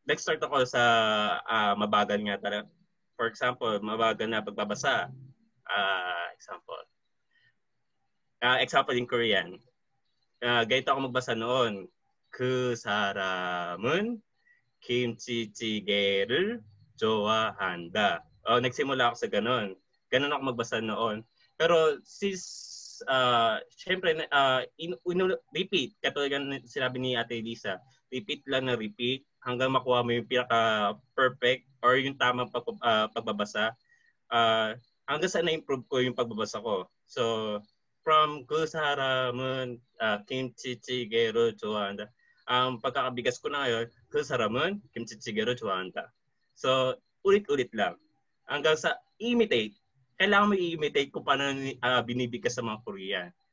nag-start ako sa mabagal nga talaga. For example, mabagal na pagbabasa. Example in Korean. Ganito ako magbasa noon. 그 사람은 김치찌개를 좋아한다. Nagsimula ako sa ganun. Ganun ako magbasa noon. Pero syempre, repeat. Katulad ng sinabi ni Ate Lisa, repeat lang na repeat hanggang makuha mo yung pinaka-perfect or yung tamang pagbabasa. Hanggang sa na-improve ko yung pagbabasa ko. So, from 그 사람은 김치찌개를 좋아한다. Ang pagkakabigas ko na ngayon, 그 사람은 김치찌개를 좋아한다. So, ulit-ulit lang. Hanggang sa imitate. Kailangan mo i-imitate kung paano binibigkas sa mga Korean.